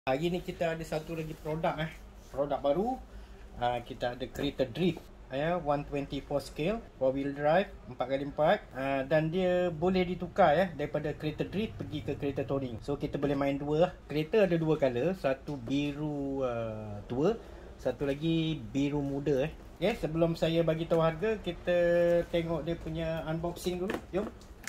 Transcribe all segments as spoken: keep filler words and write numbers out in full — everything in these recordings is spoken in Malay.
Hari ni kita ada satu lagi produk eh. Produk baru. Uh, kita ada kereta drift ya, one twenty-four scale, four wheel drive, empat kali empat, uh, dan dia boleh ditukar ya, daripada kereta drift pergi ke kereta touring. So kita boleh main dua lah. Kereta ada dua color, satu biru uh, tua, satu lagi biru muda eh. Okay, sebelum saya bagi tahu harga, kita tengok dia punya unboxing dulu. Jom.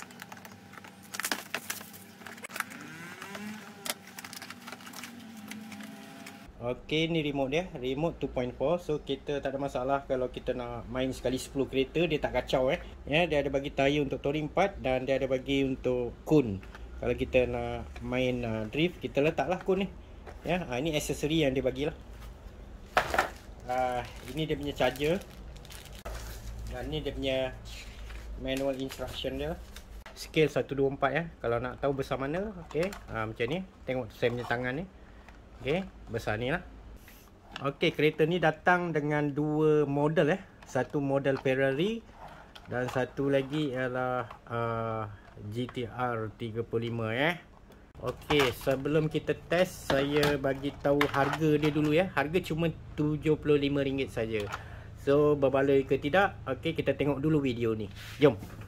Okey, ni remote dia, remote two point four. So kita tak ada masalah kalau kita nak main sekali sepuluh kereta, dia tak kacau eh. Ya, dia ada bagi tayar untuk touring part dan dia ada bagi untuk kun. Kalau kita nak main uh, drift, kita letaklah kun ni. Ya, uh, ini aksesori yang dia bagilah. Uh, ini dia punya charger. Dan ni dia punya manual instruction dia. Scale one twenty-four ya. Kalau nak tahu besar mana, okey, uh, macam ni. Tengok saya punya tangan ni. Okey, besar ni lah. Okey, kereta ni datang dengan dua model eh. Satu model Ferrari dan satu lagi ialah uh, G T R tiga puluh lima eh. Okey, sebelum kita test, saya bagi tahu harga dia dulu ya. Harga cuma tujuh puluh lima ringgit saja. So, berbaloi ke tidak? Okey, kita tengok dulu video ni. Jom.